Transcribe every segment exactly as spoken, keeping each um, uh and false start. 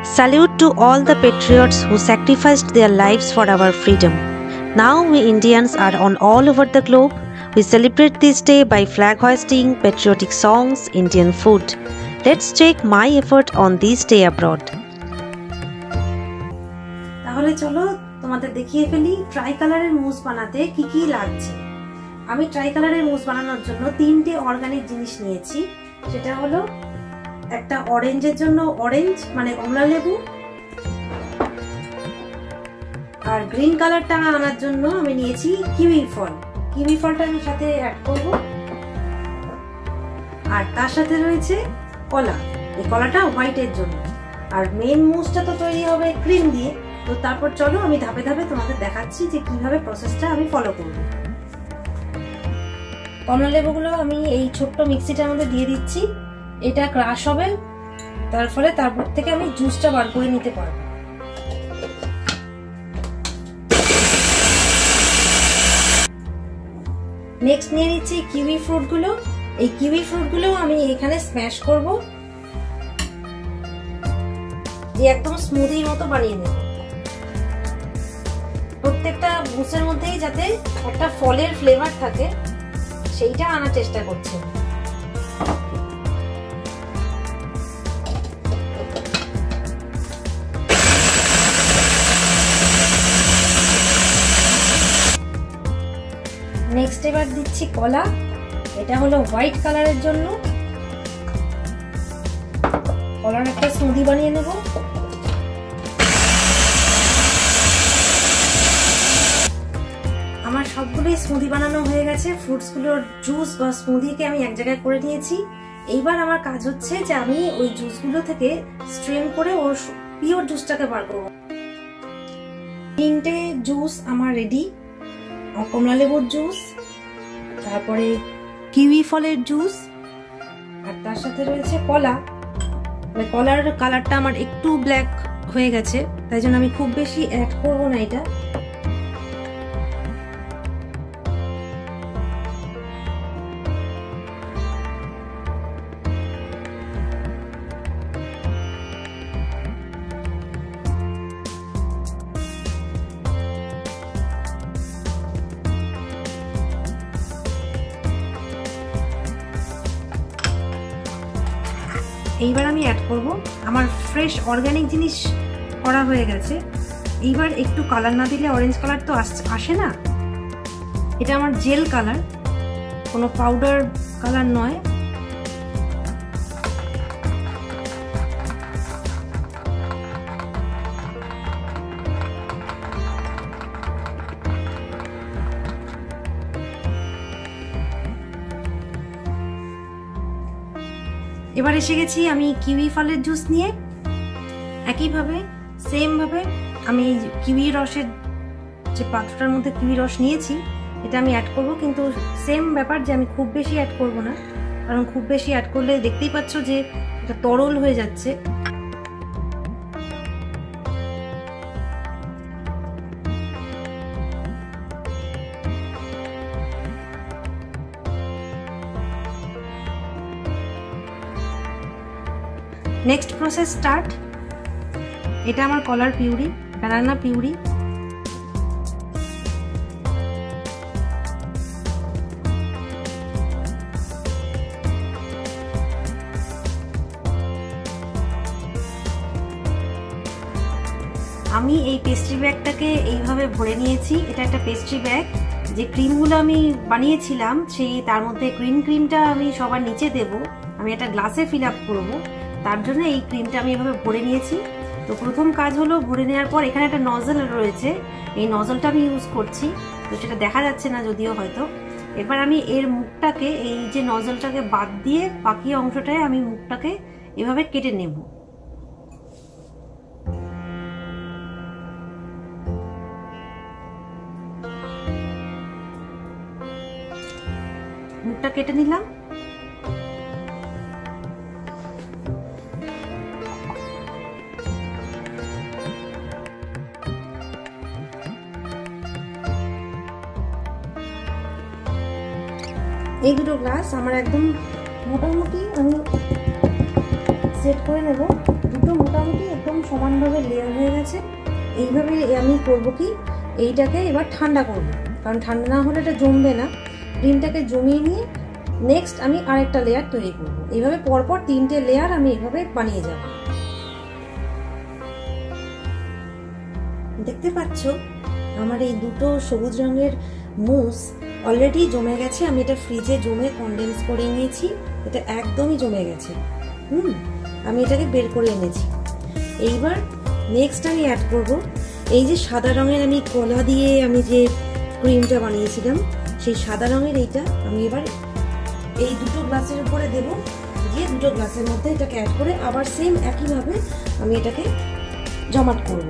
Salute to all the patriots who sacrificed their lives for our freedom. Now we Indians are on all over the globe. We celebrate this day by flag hoisting, patriotic songs, Indian food. Let's check my effort on this day abroad. তাহলে চলো তোমাদের দেখিয়ে ফেলি try কালারের মুস বানাতে কি কি লাগছে। আমি ট্রাই কালারের মুস বানানোর জন্য তিনটে অর্গানিক জিনিস নিয়েছি। সেটা হলো একটা অরেঞ্জের জন্য অরেঞ্জ মানে কমলা লেবু, আর গ্রিন কালারটা আনার জন্য আমি নিয়েছি কিউই ফল। কিউই ফলটা আমি সাথে অ্যাড করব, আর তার সাথে রয়েছে কলা। এই কলাটা হোয়াইটের জন্য। আর মেইন মুসটা তো তৈরি হবে ক্রিম দিয়ে। তো তারপর চলো আমি ধাপে ধাপে তোমাদের দেখাচ্ছি যে কিভাবে প্রসেসটা আমি ফলো করব। কমলা লেবুগুলো আমি এই ছোট্ট মিক্সিটার মধ্যে দিয়ে দিচ্ছি। এটা ক্রাশ হবে, তার ফলে তারপর থেকে আমি জুসটা বার করে নিতে পারবো। নেক্সট নিয়ে নিচ্ছি কিউই ফ্রুটগুলো। এই কিউই ফ্রুটগুলো আমি এখানে স্ম্যাশ করব, দিয়ে একদম স্মুদির মতো বানিয়ে নেব। প্রত্যেকটা মুসের মধ্যেই যাতে একটা ফলের ফ্লেভার থাকে সেইটা আনার চেষ্টা করছি। নেক্সট এবার দিচ্ছি কলা। এটা হলো হোয়াইট কালারের জন্য। কলার একটা স্মুদি বানিয়ে নেব। আমার সবগুলোই স্মুদি বানানো হয়ে গেছে। ফ্রুটসগুলোর জুস বা স্মুদিকে আমি এক জায়গায় করে নিয়েছি। এইবার আমার কাজ হচ্ছে যে আমি ওই জুসগুলো থেকে স্ট্রেন করে ওর পিওর জুসটাকে বার করব। তিনটে জুস আমার রেডি। কমলা লেবুর জুস, তারপরে কিউই ফলের জুস, আর তার সাথে রয়েছে কলা। কলার কালারটা আমার একটু ব্ল্যাক হয়ে গেছে, তাই জন্য আমি খুব বেশি অ্যাড করব না এটা। এইবার আমি অ্যাড করব। আমার ফ্রেশ অর্গানিক জিনিস করা হয়ে গেছে। এইবার একটু কালার না দিলে অরেঞ্জ কালার তো আসে না। এটা আমার জেল কালার, কোনো পাউডার কালার নয়। এবার এসে গেছি আমি কিউই ফলের জুস নিয়ে। একইভাবে সেম ভাবে আমি কিউই রসের যে পাত্রটার মধ্যে কিউই রস নিয়েছি এটা আমি অ্যাড করব, কিন্তু সেম ব্যাপার যে আমি খুব বেশি অ্যাড করব না, কারণ খুব বেশি অ্যাড করলে দেখতেই পাচ্ছ যে এটা তরল হয়ে যাচ্ছে। Next process start. এটা আমার কলার পিউরি, ব্যানানা পিউরি। আমি এই পেস্ট্রি ব্যাগটাকে এইভাবে ভরে নিয়েছি। এটা একটা পেস্ট্রি ব্যাগ। যে ক্রিমগুলো আমি বানিয়েছিলাম সেই তার মধ্যে গ্রিন ক্রিমটা আমি সবার নিচে দেব। আমি একটা গ্লাসে ফিল আপ করবো, তার জন্য এই ক্রিমটা আমি এভাবে ভরে নিয়েছি। তো প্রথম কাজ হলো ভরে নেওয়ার পর এখানে একটা নজল রয়েছে, এই নজলটা আমি ইউজ করছি। তো সেটা দেখা যাচ্ছে না যদিও হয়তো। এবার আমি এর মুখটাকে, এই যে নজলটাকে বাদ দিয়ে বাকি অংশটায় আমি মুখটাকে এভাবে কেটে নেব। মুখটা কেটে নিলাম। এই দুটো গ্লাস আমার একদম মোটামুটি আমি সেট করে নেব। দুটো দুটো মোটামুটি একদম সমানভাবে লেয়ার হয়ে গেছে। এইভাবে আমি করব কি, এইটাকে এবার ঠান্ডা করব, কারণ ঠান্ডা না হলে এটা জমবে না। ক্রিমটাকে জমিয়ে নিয়ে নেক্সট আমি আরেকটা লেয়ার তৈরি করব। এইভাবে পরপর তিনটে লেয়ার আমি এইভাবে বানিয়ে যাব। দেখতে পাচ্ছ আমার এই দুটো সবুজ রঙের মুস অলরেডি জমে গেছে। আমি এটা ফ্রিজে জমে কনডেন্স করে নিয়েছি, এটা একদমই জমে গেছে। হুম আমি এটাকে বের করে এনেছি। এইবার নেক্সট আমি অ্যাড করব এই যে সাদা রঙের আমি কলা দিয়ে আমি যে ক্রিমটা বানিয়েছিলাম, সেই সাদা রঙের এইটা আমি এবার এই দুটো গ্লাসের উপরে দেব, দিয়ে দুটো গ্লাসের মধ্যে এটাকে অ্যাড করে আবার সেম একইভাবে আমি এটাকে জমাট করব।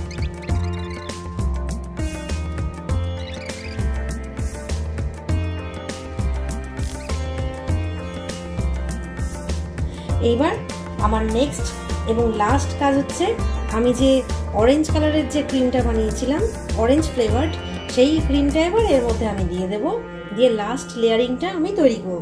এইবার আমার নেক্সট এবং লাস্ট কাজ হচ্ছে, আমি যে অরেঞ্জ কালারের যে ক্রিমটা বানিয়েছিলাম অরেঞ্জ ফ্লেভার্ড, সেই ক্রিমটা এবার এর মধ্যে আমি দিয়ে দেব, দিয়ে লাস্ট লেয়ারিংটা আমি তৈরি করব।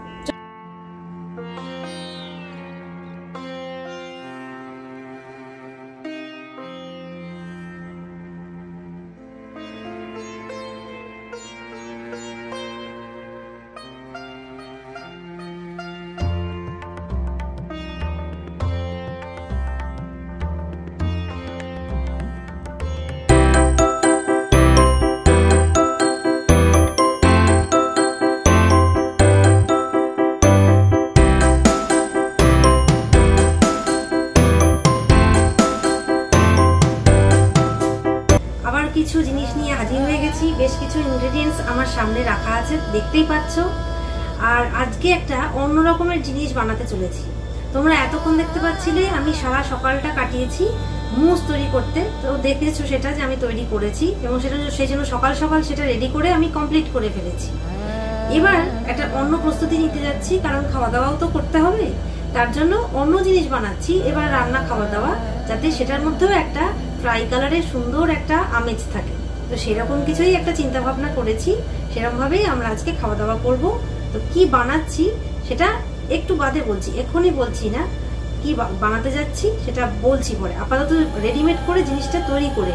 কিছু জিনিস নিয়ে হাজির হয়ে গেছি, বেশ কিছু ইনগ্রেডিয়েন্টস আমার সামনে রাখা আছে, দেখতেই পাচ্ছ। আর আজকে একটা অন্য রকমের জিনিস বানাতে চলেছি। তোমরা এতক্ষণ দেখতে পাচ্ছিলে আমি সারা সকালটা কাটিয়েছি মুস তৈরি করতে, তো দেখেছো সেটা যে আমি তৈরি করেছি এবং সেটা সেই জন্য সকাল সকাল সেটা রেডি করে আমি কমপ্লিট করে ফেলেছি। এবার একটা অন্য প্রস্তুতি নিতে যাচ্ছি, কারণ খাওয়া দাওয়াও তো করতে হবে, তার জন্য অন্য জিনিস বানাচ্ছি এবার রান্না খাওয়া দাওয়া, যাতে সেটার মধ্যেও একটা ফ্রাই কালারের সুন্দর একটা আমেজ থাকে। তো সেরকম কিছুই একটা চিন্তা ভাবনা করেছি, সেরকম ভাবেই আমরা আজকে খাওয়া দাওয়া করব। তো কি বানাচ্ছি সেটা একটু বাদে বলছি, এখনই বলছি না। কি বানাতে যাচ্ছি সেটা বলছি পরে, আপাতত রেডিমেড করে জিনিসটা তৈরি করে।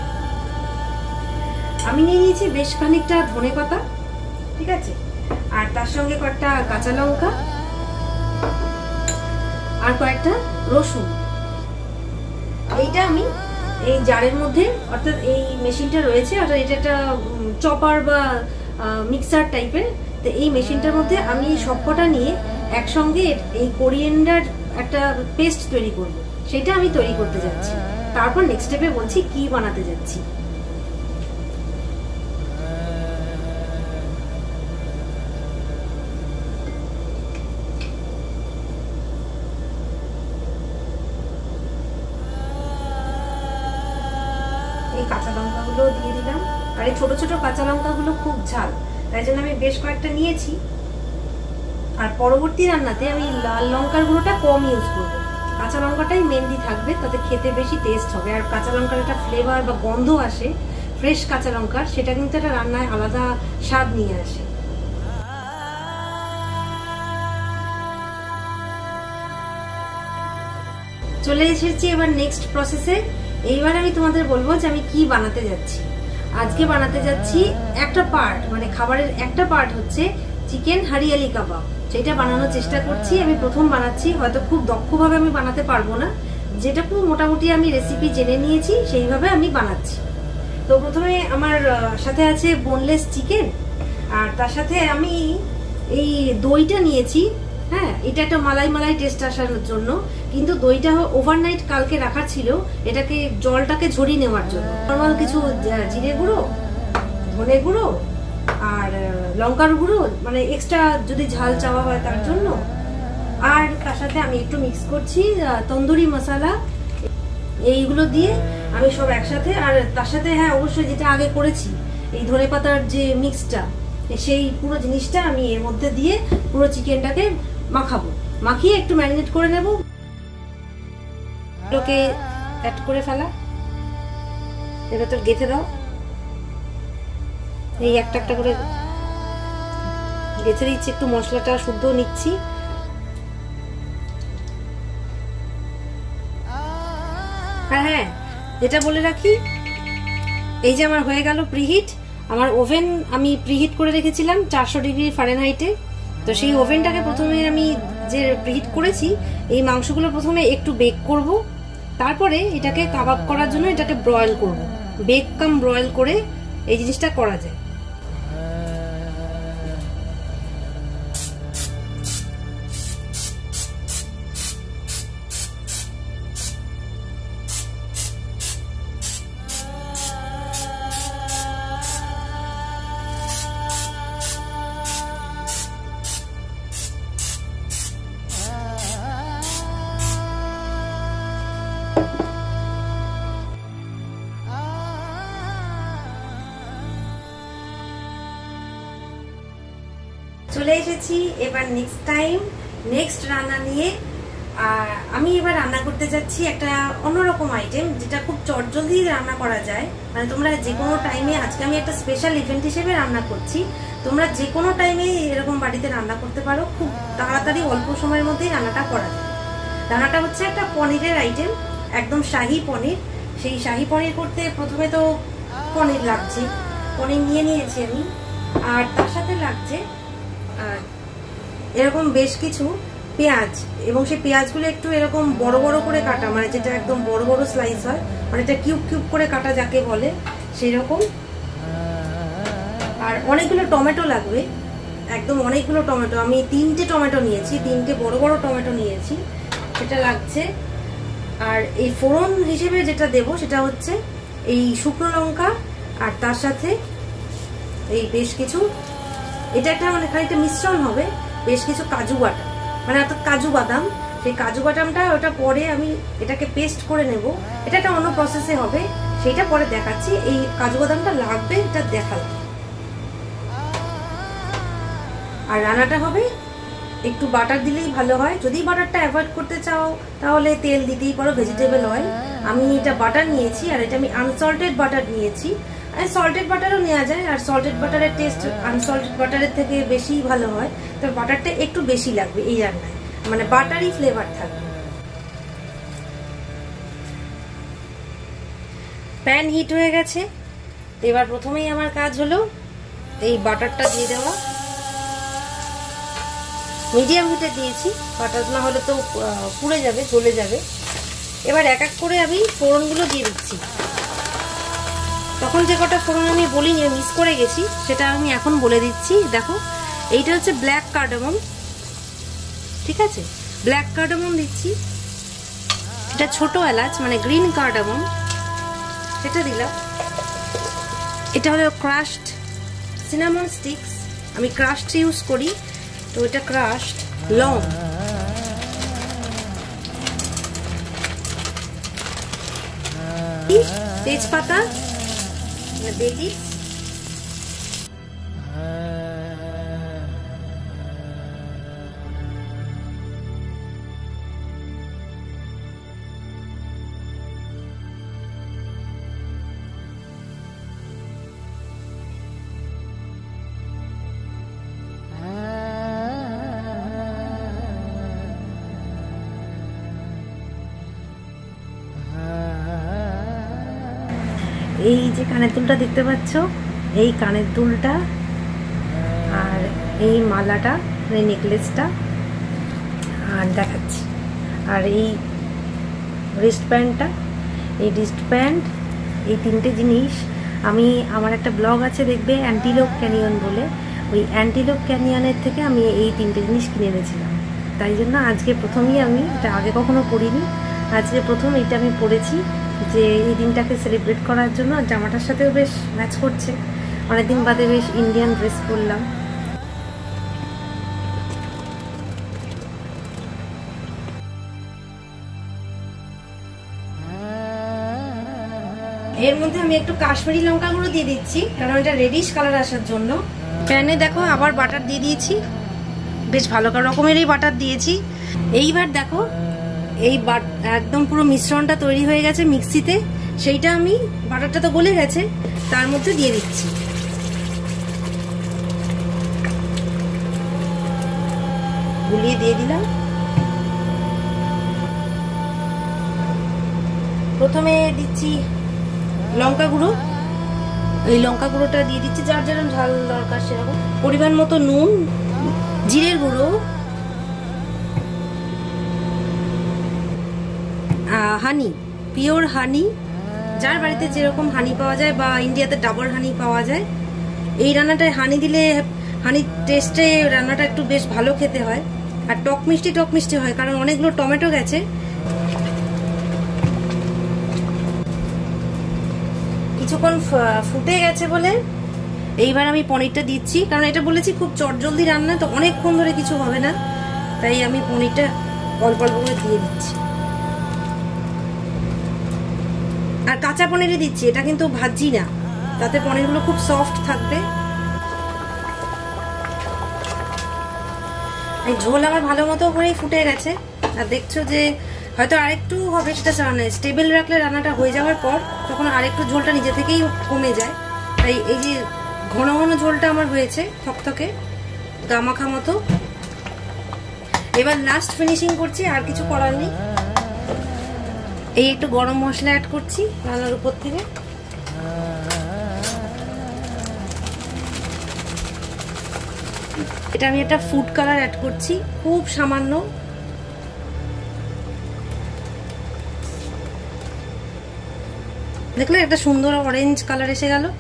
আমি নিয়ে নিয়েছি বেশ খানিকটা ধনে পাতা, ঠিক আছে, আর তার সঙ্গে কয়েকটা কাঁচা লঙ্কা আর কয়েকটা রসুন। এইটা আমি এই জারের মধ্যে, অর্থাৎ এই মেশিনটা রয়েছে, অর্থাৎ এটা একটা চপার বা মিক্সার টাইপের, তো এই মেশিনটার মধ্যে আমি সবকটা নিয়ে একসঙ্গে এই কোরিয়েন্ডার একটা পেস্ট তৈরি করব, সেটা আমি তৈরি করতে যাচ্ছি। তারপর নেক্সট স্টেপে বলছি কি বানাতে যাচ্ছি। এই কাঁচা লঙ্কাগুলো দিয়ে দিলাম, আর এই ছোট ছোট কাঁচা লঙ্কাগুলো খুব ঝাল, তাই জন্য আমি বেশ কয়েকটা নিয়েছি। আর পরবর্তী রান্নাতে আমি লাল লঙ্কার গুঁড়োটা কম ইউজ করবো, কাঁচা লঙ্কাটাই মেনলি থাকবে, তাতে খেতে বেশি টেস্ট হবে। আর কাঁচা লঙ্কার একটা ফ্লেভার বা গন্ধ আসে ফ্রেশ কাঁচা লঙ্কার, সেটা কিন্তু একটা রান্নায় আলাদা স্বাদ নিয়ে আসে। চলে এসেছি এবার নেক্সট প্রসেসে। এইবার আমি তোমাদের বলবো যে আমি কি বানাতে যাচ্ছি। আজকে বানাতে যাচ্ছি একটা পার্ট, মানে খাবারের একটা পার্ট হচ্ছে চিকেন হারিয়ালি কাবাব, সেটা বানানোর চেষ্টা করছি। আমি প্রথম বানাচ্ছি, হয়তো খুব দক্ষভাবে আমি বানাতে পারবো না, যেটুকু মোটামুটি আমি রেসিপি জেনে নিয়েছি সেইভাবে আমি বানাচ্ছি। তো প্রথমে আমার সাথে আছে বোনলেস চিকেন, আর তার সাথে আমি এই দইটা নিয়েছি। হ্যাঁ, এটা একটা মালাই মালাই টেস্ট আসার জন্য, কিন্তু দইটা ওভারনাইট কালকে রাখা ছিল, এটাকে জলটাকে ঝরিয়ে নেওয়ার জন্য। নর্মাল কিছু জিরে গুঁড়ো, ধনে গুঁড়ো আর লঙ্কার গুঁড়ো, মানে এক্সট্রা যদি ঝাল চাওয়া হয় তার জন্য। আর তার সাথে আমি একটু মিক্স করছি তন্দুরি মশলা, এইগুলো দিয়ে আমি সব একসাথে। আর তার সাথে হ্যাঁ অবশ্যই যেটা আগে করেছি এই ধনে পাতার যে মিক্সটা, সেই পুরো জিনিসটা আমি এর মধ্যে দিয়ে পুরো চিকেনটাকে মাখাবো, মাখিয়ে একটু ম্যারিনেট করে নেব। এগুলোকে অ্যাড করে ফেলা, এর ভেতর গেঁথে দাও, এই একটা একটা করে গেঁথে দিচ্ছি, একটু মশলাটা শুদ্ধ নিচ্ছি। আর হ্যাঁ, যেটা বলে রাখি, এই যে আমার হয়ে গেল প্রিহিট। আমার ওভেন আমি প্রিহিট করে রেখেছিলাম চারশো ডিগ্রি ফারেনহাইটে। তো সেই ওভেনটাকে প্রথমে আমি যে প্রিহিট করেছি, এই মাংসগুলো প্রথমে একটু বেক করব, তারপরে এটাকে কাবাব করার জন্য এটাকে ব্রয়েল করব। বেক কাম ব্রয়েল করে এই জিনিসটা করা যায়। চলে এসেছি এবার নেক্সট টাইম নেক্সট রান্না নিয়ে। আর আমি এবার রান্না করতে যাচ্ছি একটা অন্যরকম আইটেম, যেটা খুব চটজলদি রান্না করা যায়। মানে তোমরা যে কোনো টাইমে, আজকে আমি একটা স্পেশাল ইভেন্ট হিসেবে রান্না করছি, তোমরা যে কোনো টাইমে এরকম বাড়িতে রান্না করতে পারো, খুব তাড়াতাড়ি অল্প সময়ের মধ্যেই রান্নাটা করা যায়। রান্নাটা হচ্ছে একটা পনিরের আইটেম, একদম শাহি পনির। সেই শাহি পনির করতে প্রথমে তো পনির লাগছে, পনির নিয়ে নিয়েছি আমি। আর তার সাথে লাগছে এরকম বেশ কিছু পেঁয়াজ, এবং সেই পেঁয়াজগুলো একটু এরকম বড় বড় করে কাটা, মানে যেটা একদম বড় বড় স্লাইস হয়, মানে এটা কিউব কিউব করে কাটা যাকে বলে সেই রকম। আর অনেকগুলো টমেটো লাগবে, একদম অনেকগুলো টমেটো। আমি তিনটে টমেটো নিয়েছি, তিনটে বড় বড় টমেটো নিয়েছি, সেটা লাগছে। আর এই ফোড়ন হিসেবে যেটা দেব সেটা হচ্ছে এই শুকনো লঙ্কা, আর তার সাথে এই বেশ কিছু, এটা একটা মানে খানিকটা মিশ্রণ হবে, বেশ কিছু কাজু বাদাম, মানে অর্থাৎ কাজু বাদাম। সেই কাজু বাদামটা ওটা পরে আমি এটাকে পেস্ট করে নেব, এটা একটা অন্য প্রসেসে হবে, সেটা পরে দেখাচ্ছি। এই কাজু বাদামটা লাগবে, এটা দেখালাম। আর রান্নাটা হবে একটু বাটার দিলেই ভালো হয়। যদি বাটারটা অ্যাভয়েড করতে চাও তাহলে তেল দিতেই পারো, ভেজিটেবল অয়েল। আমি এটা বাটার নিয়েছি, আর এটা আমি আনসল্টেড বাটার নিয়েছি। আর সল্টেড বাটারও নেওয়া যায়, আর সল্টেড বাটারের টেস্ট আনসল্টেড বাটারের থেকে বেশি ভালো হয়। তবে বাটারটা একটু বেশি লাগবে এই রান্নায়, মানে বাটারি ফ্লেভার থাকবে। প্যান হিট হয়ে গেছে, এবার প্রথমেই আমার কাজ হলো এই বাটারটা দিয়ে দেওয়া। মিডিয়াম হিটে দিয়েছি, বাটার না হলে তো পুড়ে যাবে, জ্বলে যাবে। এবার এক এক করে আমি ফোড়নগুলো দিয়ে দিচ্ছি। তখন যে কটা ফোড়ন আমি বলিনি, মিস করে গেছি, সেটা আমি এখন বলে দিচ্ছি। দেখো, এইটা হচ্ছে ব্ল্যাক কার্ডামম, ঠিক আছে, ব্ল্যাক কার্ডামম দিচ্ছি। এটা ছোট এলাচ, মানে গ্রিন কার্ডামম, সেটা দিলাম। এটা হলো ক্রাশড সিনামন স্টিক্স, আমি ক্রাশড ইউজ করি, তো এটা ক্রাশড। লং, তেজপাতা, বেলি, এই যে কানের দুলটা দেখতে পাচ্ছ, এই কানের দুলটা, আর এই মালাটা, এই নেকলেসটা, আর দেখাচ্ছি, আর এই রিস্ট ব্যান্ডটা, এই রিস্ট ব্যান্ড, এই তিনটে জিনিস আমি, আমার একটা ব্লগ আছে দেখবে অ্যান্টিলোপ ক্যানিয়ন বলে, ওই অ্যান্টিলোপ ক্যানিয়নের থেকে আমি এই তিনটে জিনিস কিনে এনেছিলাম। তাই জন্য আজকে প্রথমেই, আমি এটা আগে কখনো পরিনি, আজকে প্রথম এটা আমি পরেছি, যে এই দিনটাকে সেলিব্রেট করার জন্য। জামাটার সাথেও বেশ ম্যাচ করছে, অনেকদিন বাদে বেশ ইন্ডিয়ান ড্রেস পরলাম। এর মধ্যে আমি একটু কাশ্মীরি লঙ্কা গুঁড়ো দিয়ে দিচ্ছি, কারণ এটা রেডিশ কালার আসার জন্য। প্যানে দেখো আবার বাটার দিয়ে দিয়েছি, বেশ ভালো রকমেরই বাটার দিয়েছি। এইবার দেখো এই একদম পুরো মিশ্রণটা তৈরি হয়ে গেছে মিক্সিতে, সেইটা আমি, বাটারটা তো গলে গেছে, তার মধ্যে দিয়ে দিচ্ছি। গুলিয়ে দিয়ে দিলাম। প্রথমে দিচ্ছি লঙ্কা গুঁড়ো, এই লঙ্কা গুঁড়োটা দিয়ে দিচ্ছি যার যেরকম ঝাল দরকার সেরকম। পরিমাণ মতো নুন, জিরের গুঁড়ো, হানি, পিওর হানি, যার বাড়িতে যেরকম হানি পাওয়া যায় বা ইন্ডিয়াতে ডাবর হানি পাওয়া যায়। এই রান্নাটায় হানি দিলে হানির টেস্টে রান্নাটা একটু বেশ ভালো খেতে হয়, আর টক মিষ্টি টক মিষ্টি হয় কারণ অনেকগুলো টমেটো গেছে। কিছুক্ষণ ফুটে গেছে বলে এইবার আমি পনিরটা দিচ্ছি, কারণ এটা বলেছি খুব চটজলদি রান্না, তো অনেকক্ষণ ধরে কিছু হবে না, তাই আমি পনিরটা অল্প অল্প করে দিয়ে দিচ্ছি। আর কাঁচা পনিরই দিচ্ছি, এটা কিন্তু ভাজি না, তাতে পনিরগুলো খুব সফট থাকবে। এই ঝোল আমার ভালো মতো করেই ফুটে গেছে, আর দেখছো যে হয়তো আরেকটু হবে, সেটা স্টেবল রাখলে রান্নাটা হয়ে যাওয়ার পর তখন আরেকটু ঝোলটা নিজে থেকেই কমে যায়। তাই এই যে ঘন ঘন ঝোলটা আমার হয়েছে থকথকে গামাখা মতো। এবার লাস্ট ফিনিশিং করছি, আর কিছু করার নেই। এই একটু গরম মশলা অ্যাড করছি রান্নার উপর থেকে। এটা আমি একটা ফুড কালার অ্যাড করছি, খুব সামান্য। দেখলে একটা সুন্দর অরেঞ্জ কালার এসে গেল।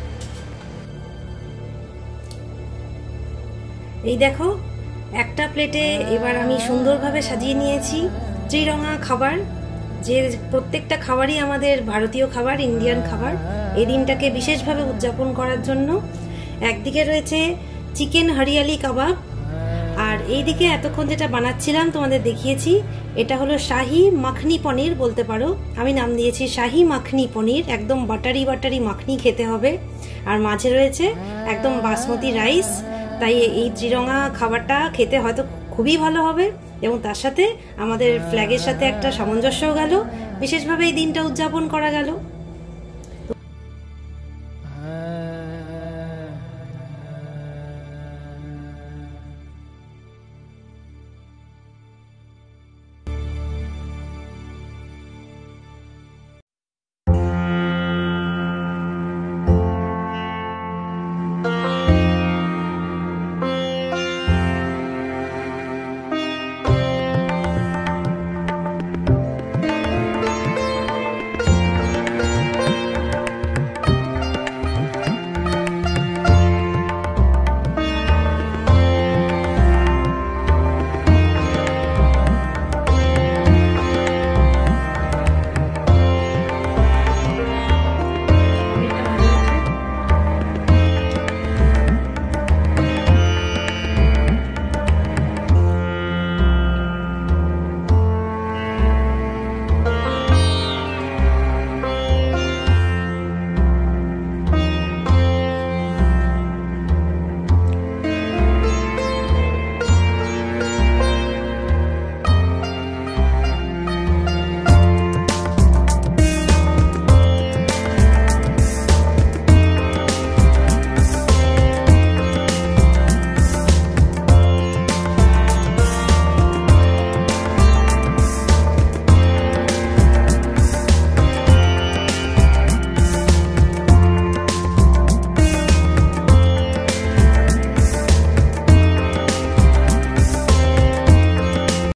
এই দেখো একটা প্লেটে এবার আমি সুন্দরভাবে সাজিয়ে নিয়েছি ত্রিরঙা খাবার, যে প্রত্যেকটা খাবারই আমাদের ভারতীয় খাবার, ইন্ডিয়ান খাবার। এই দিনটাকে বিশেষভাবে উদযাপন করার জন্য একদিকে রয়েছে চিকেন হরিয়ালি কাবাব, আর এইদিকে এতক্ষণ যেটা বানাচ্ছিলাম তোমাদের দেখিয়েছি, এটা হলো শাহি মাখনি পনির বলতে পারো, আমি নাম দিয়েছি শাহি মাখনি পনির। একদম বাটারি বাটারি মাখনি খেতে হবে, আর মাঝে রয়েছে একদম বাসমতি রাইস। তাই এই ত্রিরঙা খাবারটা খেতে হয়তো খুবই ভালো হবে, এবং তার সাথে আমাদের ফ্ল্যাগের সাথে একটা সামঞ্জস্যও গেল, বিশেষভাবে এই দিনটা উদযাপন করা গেল।